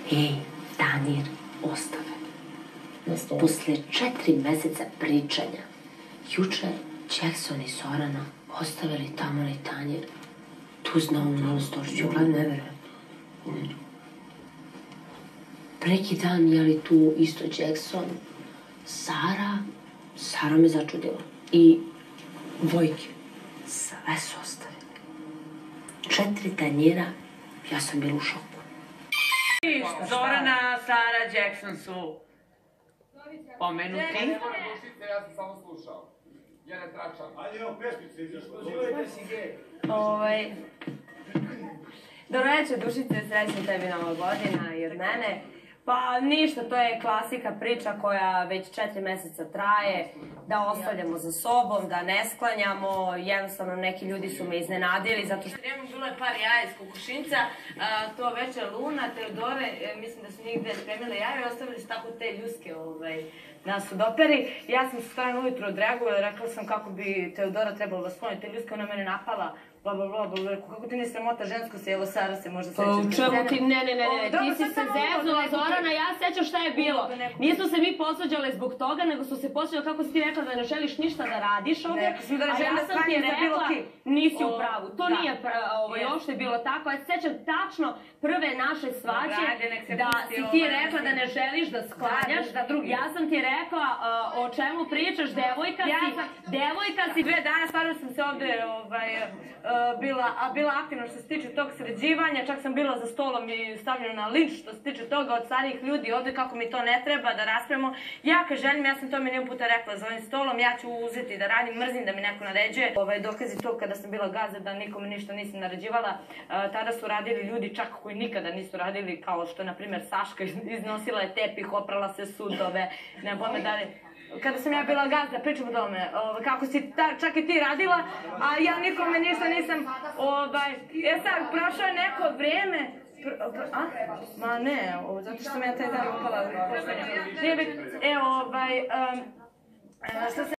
Tanjir ostave. Posle 4 meseca pričanja, juče Jackson i Zorana ostavili tamo onaj tanjir. Tu znao malo stočiću, gledam, ne verujem. Preki dan je li tu isto Jackson, Sara me začudila. I Vojke, sve su ostavili. 4 tanjira, ja sam bila u šoku. Zorana, Sara, Jackson su pomenuti. Ne mora dušice, ja sam samo slušao. Ja ne tračam. Ajde, evo pesmice, izvolite si gej. Dobro večer, Dušice, srećna tebi Nova godina i od mene. Pa ništa, to je klasika priča koja već 4 meseca traje, da ostavljamo za sobom, da ne sklanjamo, jednostavno neki ljudi su me iznenadili zato što... Bilo je par jaja iz kokošinca, to večer Luna, Teodore, mislim da su nigde spremili jaja i ostavili su tako te ljuske na sudoperi. Ja sam se strano ujutro odreagovala i rekla sam kako bi Teodora trebalo da skloni te ljuske, ona mene napala. Kako ti ne sramota žensko se, evo Sara se možda seća. U čemu ti, ne, ti si se zeznula, Zorana, ja sećam šta je bilo. Nismo se mi posvađale zbog toga, nego su se posvađale kako si ti rekla da ne želiš ništa da radiš ovdje. A ja sam ti rekla, nisi u pravu. To nije uopšte bilo tako. Ja se sećam tačno prve naše svađe da si ti rekla da ne želiš da sklanjaš. Ja sam ti rekla o čemu pričaš, devojka si. 2 dana stvarno sam se ovdje bila aktivna što se tiče tog sređivanja, čak sam bila za stolom i stavljena na linč što se tiče toga od starijih ljudi ovdje kako mi to ne treba da raspravimo. Ja kad želim, ja sam to milion puta rekla za ovim stolom, ja ću uzeti da radim, mrzim da mi neko naređuje. Dokazi to kada sam bila gazda da nikome ništa nisam naređivala, tada su radili ljudi čak koji nikada nisu radili, kao što je na primjer Saška iznosila je tepih, oprala se sudove, ne bome dalje. Kada sam ja bila gazda, pričam o tome, kako si čak i ti radila, a ja nikome ništa nisam, sad, prošlo je neko vrijeme, ma ne, zato što sam ja taj dan upala, što se